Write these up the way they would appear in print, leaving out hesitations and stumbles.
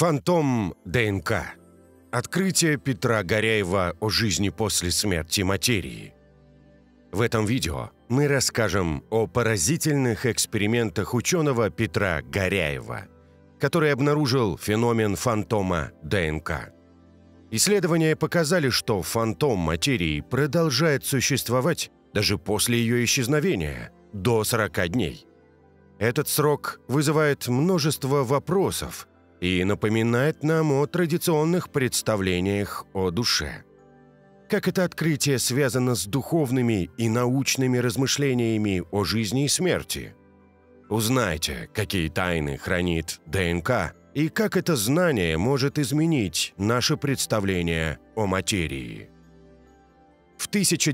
Фантом ДНК. Открытие Петра Горяева о жизни после смерти материи. В этом видео мы расскажем о поразительных экспериментах ученого Петра Горяева, который обнаружил феномен фантома ДНК. Исследования показали, что фантом материи продолжает существовать даже после ее исчезновения, до 40 дней. Этот срок вызывает множество вопросов и напоминает нам о традиционных представлениях о душе. Как это открытие связано с духовными и научными размышлениями о жизни и смерти? Узнайте, какие тайны хранит ДНК и как это знание может изменить наше представление о материи. В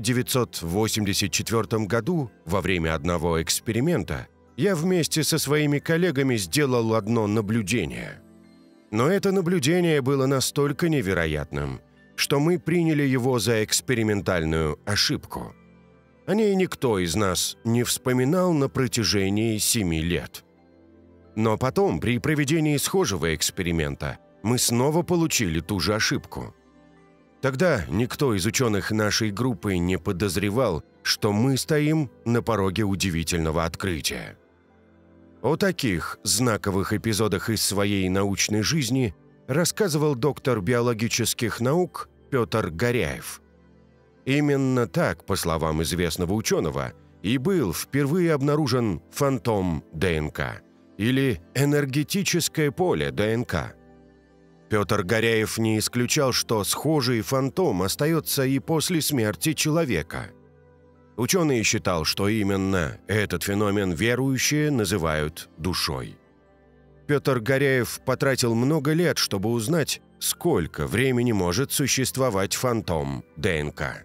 1984 году, во время одного эксперимента, я вместе со своими коллегами сделал одно наблюдение. Но это наблюдение было настолько невероятным, что мы приняли его за экспериментальную ошибку. О ней никто из нас не вспоминал на протяжении 7 лет. Но потом, при проведении схожего эксперимента, мы снова получили ту же ошибку. Тогда никто из ученых нашей группы не подозревал, что мы стоим на пороге удивительного открытия. О таких знаковых эпизодах из своей научной жизни рассказывал доктор биологических наук Петр Горяев. Именно так, по словам известного ученого, и был впервые обнаружен фантом ДНК, или энергетическое поле ДНК. Петр Горяев не исключал, что схожий фантом остается и после смерти человека. Ученый считал, что именно этот феномен верующие называют душой. Петр Горяев потратил много лет, чтобы узнать, сколько времени может существовать фантом ДНК.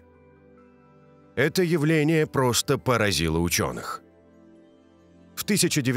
Это явление просто поразило ученых. В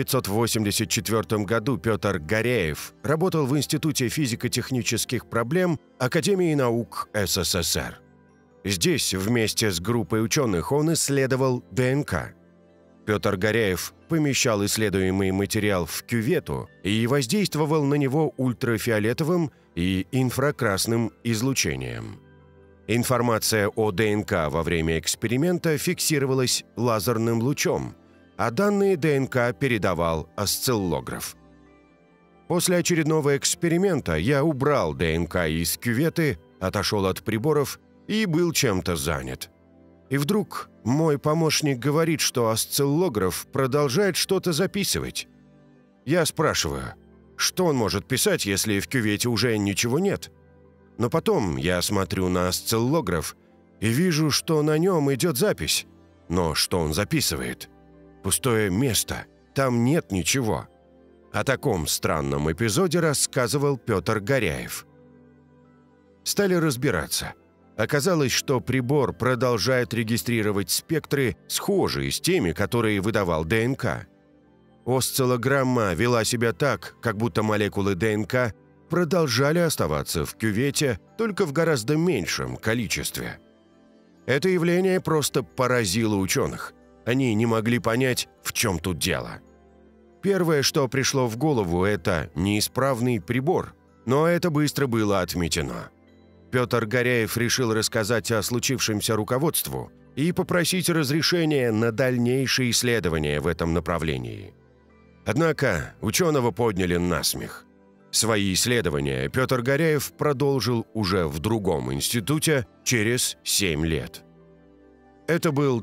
1984 году Петр Горяев работал в Институте физико-технических проблем Академии наук СССР. Здесь вместе с группой ученых он исследовал ДНК. Петр Горяев помещал исследуемый материал в кювету и воздействовал на него ультрафиолетовым и инфракрасным излучением. Информация о ДНК во время эксперимента фиксировалась лазерным лучом, а данные ДНК передавал осциллограф. После очередного эксперимента я убрал ДНК из кюветы, отошел от приборов и был чем-то занят. И вдруг мой помощник говорит, что осциллограф продолжает что-то записывать. Я спрашиваю, что он может писать, если в кювете уже ничего нет? Но потом я смотрю на осциллограф и вижу, что на нем идет запись. Но что он записывает? Пустое место, там нет ничего. О таком странном эпизоде рассказывал Петр Горяев. Стали разбираться. Оказалось, что прибор продолжает регистрировать спектры, схожие с теми, которые выдавал ДНК. Осциллограмма вела себя так, как будто молекулы ДНК продолжали оставаться в кювете, только в гораздо меньшем количестве. Это явление просто поразило ученых. Они не могли понять, в чем тут дело. Первое, что пришло в голову, это неисправный прибор, но это быстро было отметено. Петр Горяев решил рассказать о случившемся руководству и попросить разрешения на дальнейшие исследования в этом направлении. Однако ученого подняли на смех. Свои исследования Петр Горяев продолжил уже в другом институте через 7 лет. Это был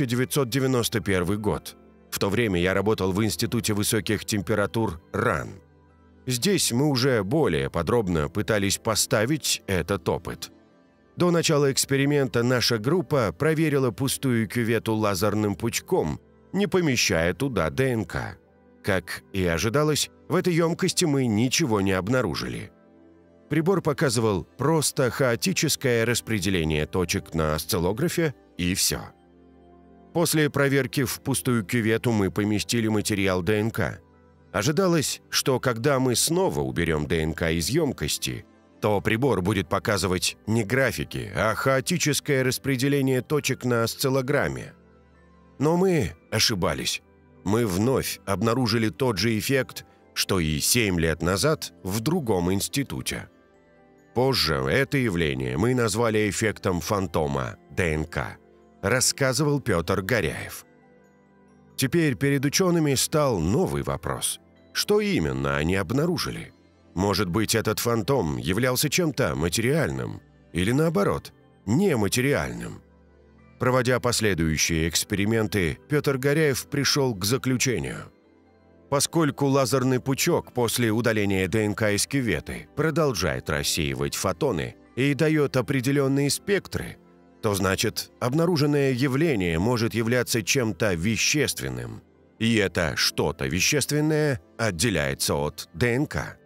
1991 год. В то время я работал в Институте высоких температур РАН. Здесь мы уже более подробно пытались поставить этот опыт. До начала эксперимента наша группа проверила пустую кювету лазерным пучком, не помещая туда ДНК. Как и ожидалось, в этой емкости мы ничего не обнаружили. Прибор показывал просто хаотическое распределение точек на осциллографе, и все. После проверки в пустую кювету мы поместили материал ДНК. Ожидалось, что когда мы снова уберем ДНК из емкости, то прибор будет показывать не графики, а хаотическое распределение точек на осциллограмме. Но мы ошибались. Мы вновь обнаружили тот же эффект, что и 7 лет назад в другом институте. Позже это явление мы назвали эффектом фантома ДНК, рассказывал Петр Горяев. Теперь перед учеными стал новый вопрос. Что именно они обнаружили? Может быть, этот фантом являлся чем-то материальным или, наоборот, нематериальным? Проводя последующие эксперименты, Петр Горяев пришел к заключению. Поскольку лазерный пучок после удаления ДНК из кюветы продолжает рассеивать фотоны и дает определенные спектры, то значит, обнаруженное явление может являться чем-то вещественным. И это что-то вещественное отделяется от ДНК.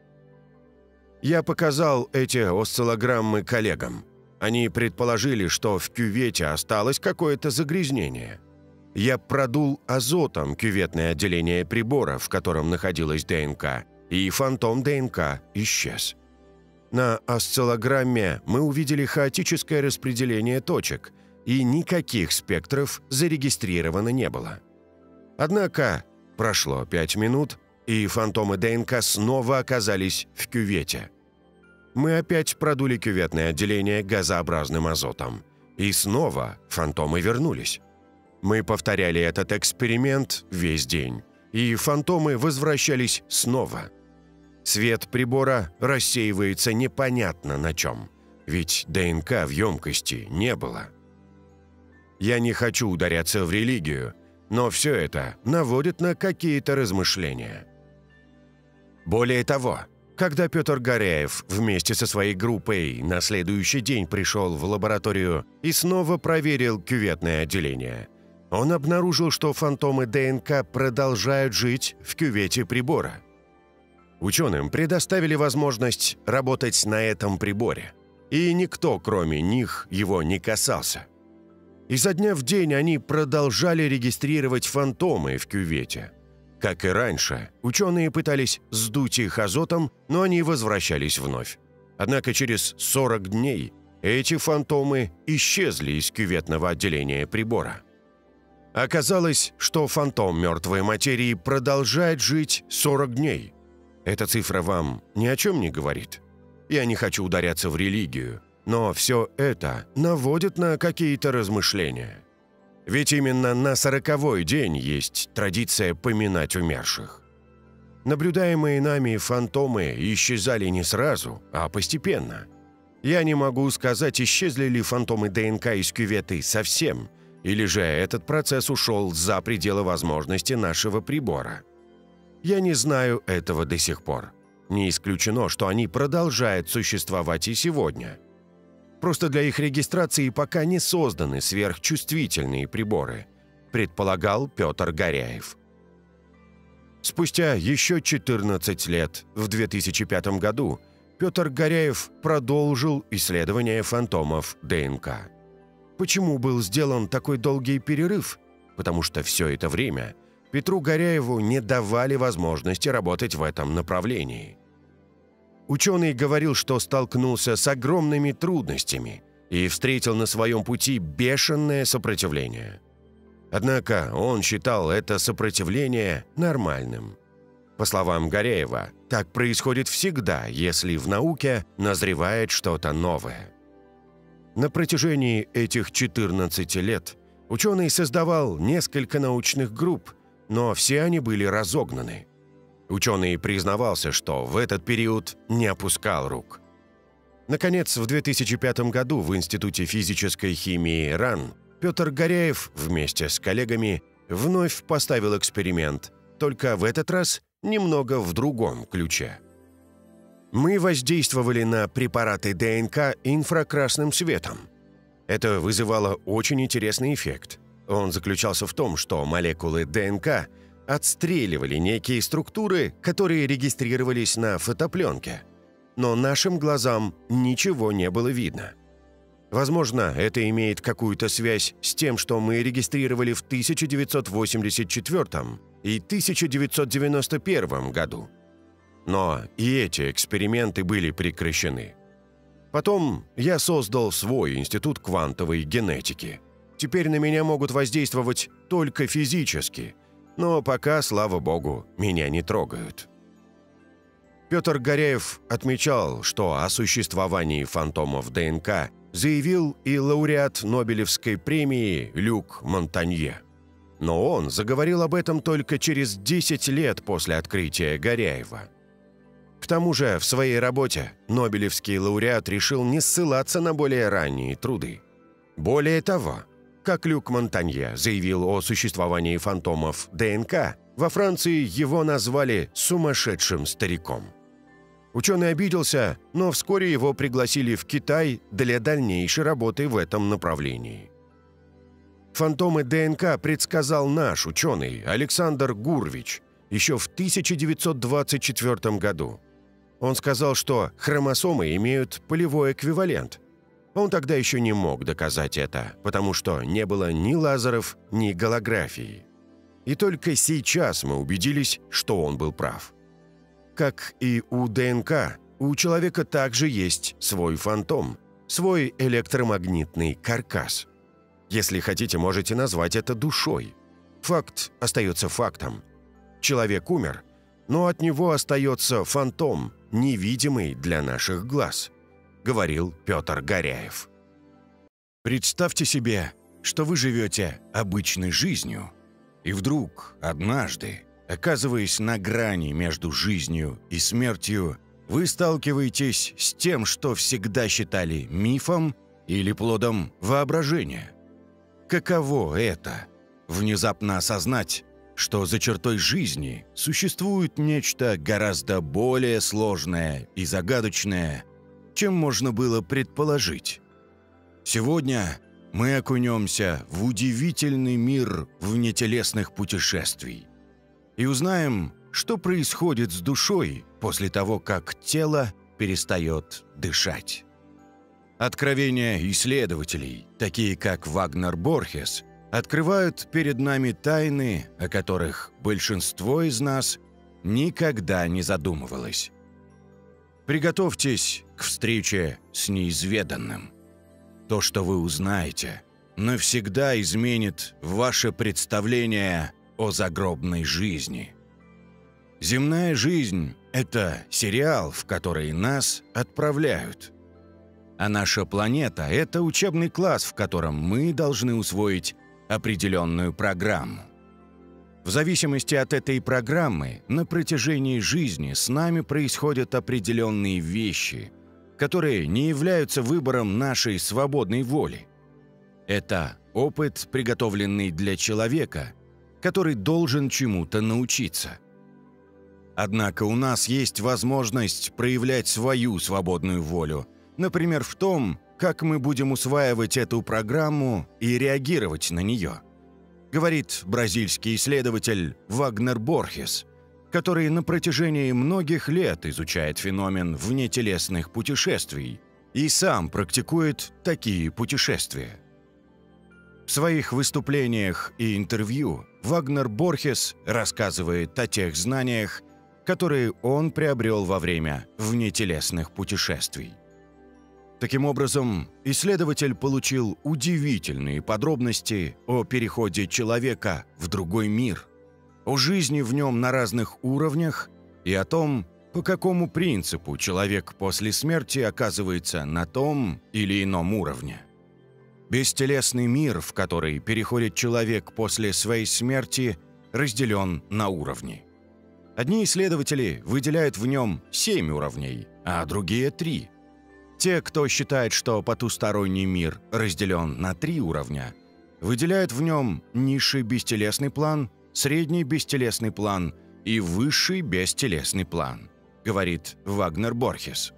Я показал эти осциллограммы коллегам. Они предположили, что в кювете осталось какое-то загрязнение. Я продул азотом кюветное отделение прибора, в котором находилась ДНК, и фантом ДНК исчез. На осциллограмме мы увидели хаотическое распределение точек, и никаких спектров зарегистрировано не было. Однако прошло 5 минут, и фантомы ДНК снова оказались в кювете. Мы опять продули кюветное отделение газообразным азотом, и снова фантомы вернулись. Мы повторяли этот эксперимент весь день, и фантомы возвращались снова. Свет прибора рассеивается непонятно на чем, ведь ДНК в емкости не было. Я не хочу ударяться в религию, но все это наводит на какие-то размышления. Более того, когда Петр Горяев вместе со своей группой на следующий день пришел в лабораторию и снова проверил кюветное отделение, он обнаружил, что фантомы ДНК продолжают жить в кювете прибора. Ученым предоставили возможность работать на этом приборе, и никто, кроме них, его не касался. Изо дня в день они продолжали регистрировать фантомы в кювете. Как и раньше, ученые пытались сдуть их азотом, но они возвращались вновь. Однако через 40 дней эти фантомы исчезли из кюветного отделения прибора. Оказалось, что фантом мертвой материи продолжает жить 40 дней. Эта цифра вам ни о чем не говорит? Я не хочу ударяться в религию, но все это наводит на какие-то размышления. Ведь именно на 40-й день есть традиция поминать умерших. Наблюдаемые нами фантомы исчезали не сразу, а постепенно. Я не могу сказать, исчезли ли фантомы ДНК из кюветы совсем, или же этот процесс ушел за пределы возможности нашего прибора. Я не знаю этого до сих пор. Не исключено, что они продолжают существовать и сегодня. Просто для их регистрации пока не созданы сверхчувствительные приборы, предполагал Петр Горяев. Спустя еще 14 лет, в 2005 году, Петр Горяев продолжил исследование фантомов ДНК. Почему был сделан такой долгий перерыв? Потому что все это время Петру Горяеву не давали возможности работать в этом направлении. Ученый говорил, что столкнулся с огромными трудностями и встретил на своем пути бешеное сопротивление. Однако он считал это сопротивление нормальным. По словам Горяева, так происходит всегда, если в науке назревает что-то новое. На протяжении этих 14 лет ученый создавал несколько научных групп, но все они были разогнаны. Ученый признавался, что в этот период не опускал рук. Наконец, в 2005 году в Институте физической химии РАН Петр Горяев вместе с коллегами вновь поставил эксперимент, только в этот раз немного в другом ключе. Мы воздействовали на препараты ДНК инфракрасным светом. Это вызывало очень интересный эффект. Он заключался в том, что молекулы ДНК отстреливали некие структуры, которые регистрировались на фотопленке. Но нашим глазам ничего не было видно. Возможно, это имеет какую-то связь с тем, что мы регистрировали в 1984 и 1991 году. Но и эти эксперименты были прекращены. Потом я создал свой институт квантовой генетики. Теперь на меня могут воздействовать только физически, но пока, слава богу, меня не трогают. Петр Горяев отмечал, что о существовании фантомов ДНК заявил и лауреат Нобелевской премии Люк Монтанье. Но он заговорил об этом только через 10 лет после открытия Горяева. К тому же в своей работе Нобелевский лауреат решил не ссылаться на более ранние труды. Более того, как Люк Монтанье заявил о существовании фантомов ДНК, во Франции его назвали «сумасшедшим стариком». Ученый обиделся, но вскоре его пригласили в Китай для дальнейшей работы в этом направлении. Фантомы ДНК предсказал наш ученый Александр Гурвич еще в 1924 году. Он сказал, что хромосомы имеют полевой эквивалент. Он тогда еще не мог доказать это, потому что не было ни лазеров, ни голографии. И только сейчас мы убедились, что он был прав. Как и у ДНК, у человека также есть свой фантом, свой электромагнитный каркас. Если хотите, можете назвать это душой. Факт остается фактом. Человек умер, но от него остается фантом, невидимый для наших глаз, говорил Петр Горяев. Представьте себе, что вы живете обычной жизнью, и вдруг, однажды, оказываясь на грани между жизнью и смертью, вы сталкиваетесь с тем, что всегда считали мифом или плодом воображения. Каково это – внезапно осознать, что за чертой жизни существует нечто гораздо более сложное и загадочное, чем можно было предположить. Сегодня мы окунемся в удивительный мир внетелесных путешествий и узнаем, что происходит с душой после того, как тело перестает дышать. Откровения исследователей, такие как Вагнер Борхес, открывают перед нами тайны, о которых большинство из нас никогда не задумывалось. Приготовьтесь к встрече с неизведанным. То, что вы узнаете, навсегда изменит ваше представление о загробной жизни. Земная жизнь – это сериал, в который нас отправляют. А наша планета – это учебный класс, в котором мы должны усвоить определенную программу. В зависимости от этой программы на протяжении жизни с нами происходят определенные вещи, которые не являются выбором нашей свободной воли. Это опыт, приготовленный для человека, который должен чему-то научиться. Однако у нас есть возможность проявлять свою свободную волю, например, в том, как мы будем усваивать эту программу и реагировать на нее, говорит бразильский исследователь Вагнер Борхес, который на протяжении многих лет изучает феномен внетелесных путешествий и сам практикует такие путешествия. В своих выступлениях и интервью Вагнер Борхес рассказывает о тех знаниях, которые он приобрел во время внетелесных путешествий. Таким образом, исследователь получил удивительные подробности о переходе человека в другой мир, о жизни в нем на разных уровнях и о том, по какому принципу человек после смерти оказывается на том или ином уровне. Бестелесный мир, в который переходит человек после своей смерти, разделен на уровни. Одни исследователи выделяют в нем 7 уровней, а другие – 3. Те, кто считает, что потусторонний мир разделен на 3 уровня, выделяют в нем низший бестелесный план, средний бестелесный план и высший бестелесный план, говорит Вагнер Борхес.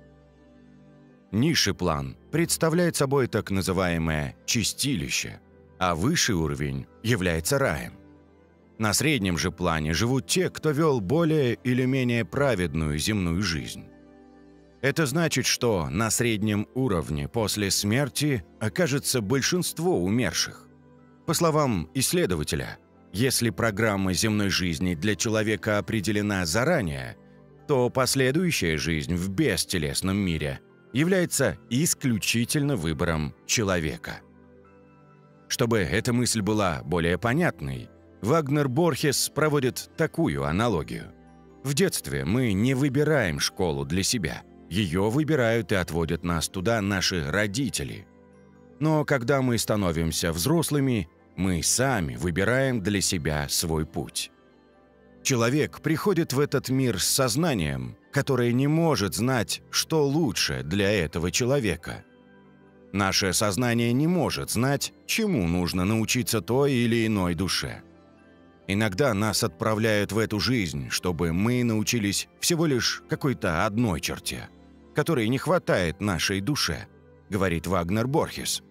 Низший план представляет собой так называемое чистилище, а высший уровень является раем. На среднем же плане живут те, кто вел более или менее праведную земную жизнь. Это значит, что на среднем уровне после смерти окажется большинство умерших. По словам исследователя, если программа земной жизни для человека определена заранее, то последующая жизнь в бестелесном мире является исключительно выбором человека. Чтобы эта мысль была более понятной, Вагнер Борхес проводит такую аналогию. В детстве мы не выбираем школу для себя. Ее выбирают и отводят нас туда наши родители. Но когда мы становимся взрослыми, мы сами выбираем для себя свой путь. Человек приходит в этот мир с сознанием, которое не может знать, что лучше для этого человека. Наше сознание не может знать, чему нужно научиться той или иной душе. Иногда нас отправляют в эту жизнь, чтобы мы научились всего лишь какой-то одной черте, которой не хватает нашей душе, говорит Вагнер Борхес.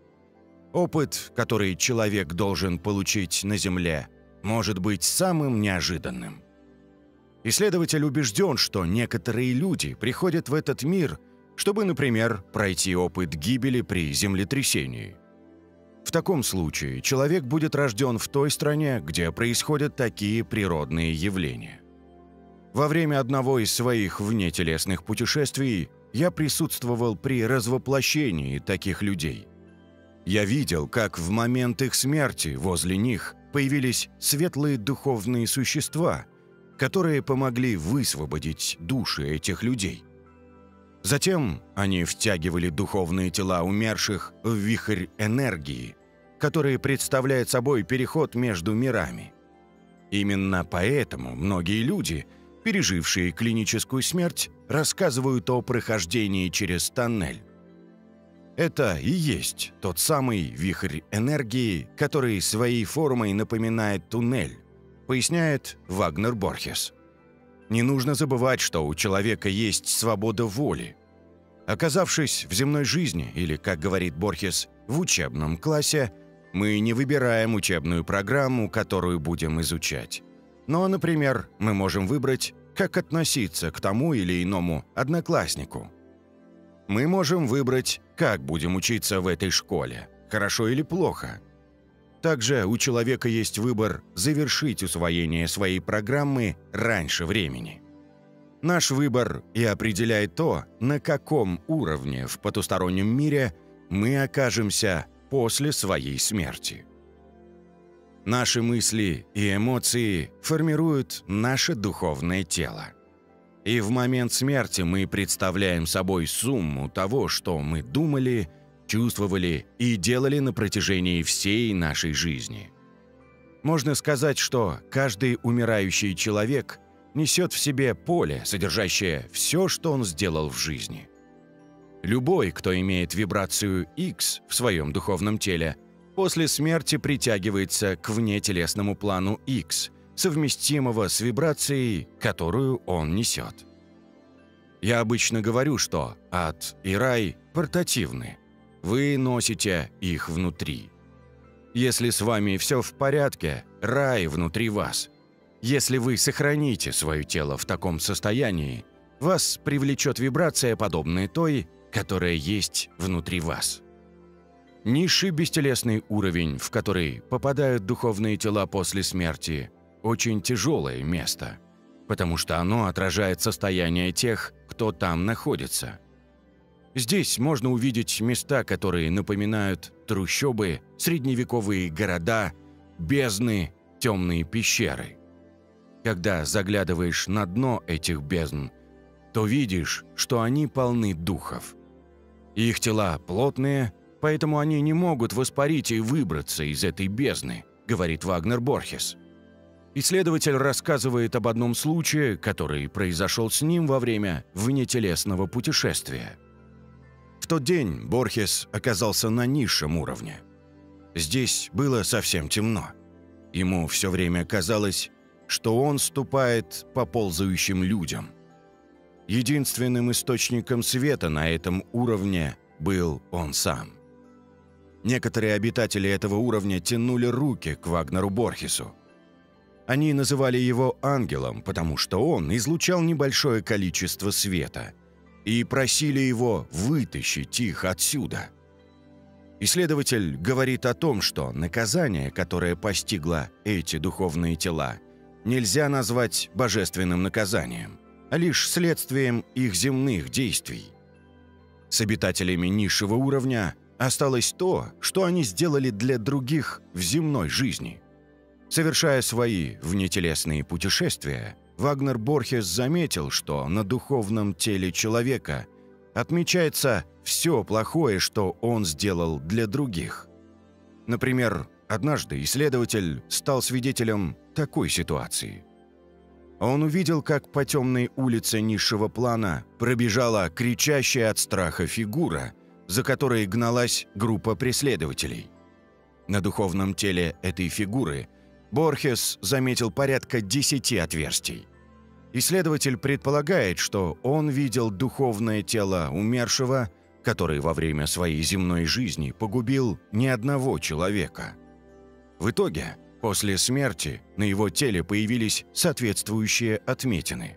Опыт, который человек должен получить на Земле, может быть самым неожиданным. Исследователь убежден, что некоторые люди приходят в этот мир, чтобы, например, пройти опыт гибели при землетрясении. В таком случае человек будет рожден в той стране, где происходят такие природные явления. Во время одного из своих внетелесных путешествий я присутствовал при развоплощении таких людей. Я видел, как в момент их смерти возле них появились светлые духовные существа, которые помогли высвободить души этих людей. Затем они втягивали духовные тела умерших в вихрь энергии, который представляет собой переход между мирами. Именно поэтому многие люди, пережившие клиническую смерть, рассказывают о прохождении через тоннель. Это и есть тот самый вихрь энергии, который своей формой напоминает туннель, поясняет Вагнер Борхес. Не нужно забывать, что у человека есть свобода воли. Оказавшись в земной жизни, или, как говорит Борхес, в учебном классе, мы не выбираем учебную программу, которую будем изучать. Но, например, мы можем выбрать, как относиться к тому или иному однокласснику. Мы можем выбрать, как будем учиться в этой школе, хорошо или плохо. Также у человека есть выбор завершить усвоение своей программы раньше времени. Наш выбор и определяет то, на каком уровне в потустороннем мире мы окажемся после своей смерти. Наши мысли и эмоции формируют наше духовное тело. И в момент смерти мы представляем собой сумму того, что мы думали, чувствовали и делали на протяжении всей нашей жизни. Можно сказать, что каждый умирающий человек несет в себе поле, содержащее все, что он сделал в жизни. Любой, кто имеет вибрацию X в своем духовном теле, после смерти притягивается к внетелесному плану X, совместимого с вибрацией, которую он несет. Я обычно говорю, что ад и рай портативны. Вы носите их внутри. Если с вами все в порядке, рай внутри вас. Если вы сохраните свое тело в таком состоянии, вас привлечет вибрация, подобная той, которая есть внутри вас. Низший бестелесный уровень, в который попадают духовные тела после смерти, очень тяжелое место, потому что оно отражает состояние тех, кто там находится. Здесь можно увидеть места, которые напоминают трущобы, средневековые города, бездны, темные пещеры. Когда заглядываешь на дно этих бездн, то видишь, что они полны духов. Их тела плотные, поэтому они не могут воспарить и выбраться из этой бездны, говорит Вагнер Борхес. Исследователь рассказывает об одном случае, который произошел с ним во время внетелесного путешествия. В тот день Борхес оказался на низшем уровне. Здесь было совсем темно. Ему все время казалось, что он ступает по ползающим людям. Единственным источником света на этом уровне был он сам. Некоторые обитатели этого уровня тянули руки к Вагнеру Борхесу. Они называли его ангелом, потому что он излучал небольшое количество света, и просили его вытащить их отсюда. Исследователь говорит о том, что наказание, которое постигло эти духовные тела, нельзя назвать божественным наказанием, а лишь следствием их земных действий. С обитателями низшего уровня осталось то, что они сделали для других в земной жизни. Совершая свои внетелесные путешествия, Вагнер Борхес заметил, что на духовном теле человека отмечается все плохое, что он сделал для других. Например, однажды исследователь стал свидетелем такой ситуации. Он увидел, как по темной улице низшего плана пробежала кричащая от страха фигура, за которой гналась группа преследователей. На духовном теле этой фигуры Борхес заметил порядка 10 отверстий. Исследователь предполагает, что он видел духовное тело умершего, который во время своей земной жизни погубил не одного человека. В итоге, после смерти на его теле появились соответствующие отметины.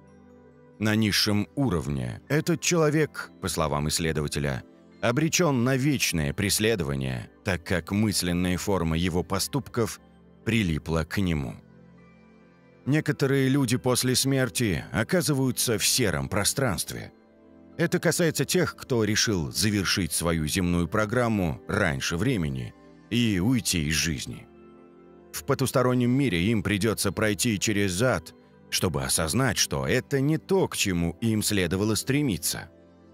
На низшем уровне этот человек, по словам исследователя, обречен на вечное преследование, так как мысленная форма его поступков прилипла к нему. Некоторые люди после смерти оказываются в сером пространстве. Это касается тех, кто решил завершить свою земную программу раньше времени и уйти из жизни. В потустороннем мире им придется пройти через ад, чтобы осознать, что это не то, к чему им следовало стремиться.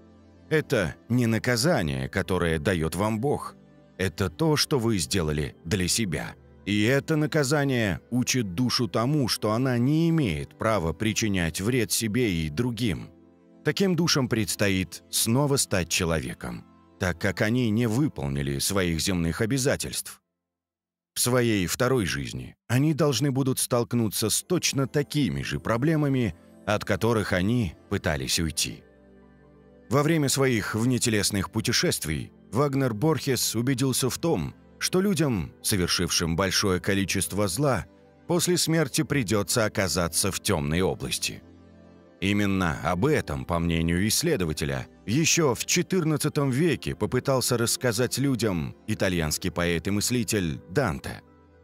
Это не наказание, которое дает вам Бог. Это то, что вы сделали для себя. И это наказание учит душу тому, что она не имеет права причинять вред себе и другим. Таким душам предстоит снова стать человеком, так как они не выполнили своих земных обязательств. В своей второй жизни они должны будут столкнуться с точно такими же проблемами, от которых они пытались уйти. Во время своих внетелесных путешествий Вагнер Борхес убедился в том, что людям, совершившим большое количество зла, после смерти придется оказаться в темной области. Именно об этом, по мнению исследователя, еще в XIV веке попытался рассказать людям итальянский поэт и мыслитель Данте.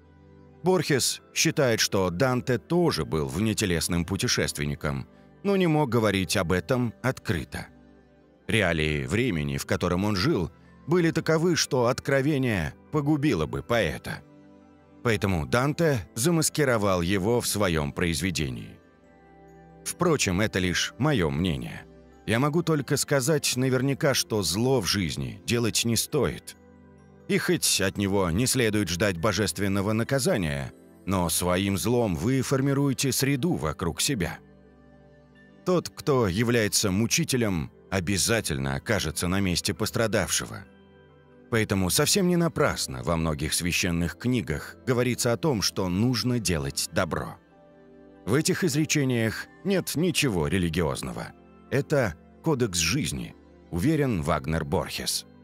Борхес считает, что Данте тоже был внетелесным путешественником, но не мог говорить об этом открыто. Реалии времени, в котором он жил, были таковы, что откровение погубило бы поэта. Поэтому Данте замаскировал его в своем произведении. Впрочем, это лишь мое мнение. Я могу только сказать наверняка, что зло в жизни делать не стоит. И хоть от него не следует ждать божественного наказания, но своим злом вы формируете среду вокруг себя. Тот, кто является мучителем, обязательно окажется на месте пострадавшего. Поэтому совсем не напрасно во многих священных книгах говорится о том, что нужно делать добро. В этих изречениях нет ничего религиозного. Это кодекс жизни, уверен Вагнер Борхес.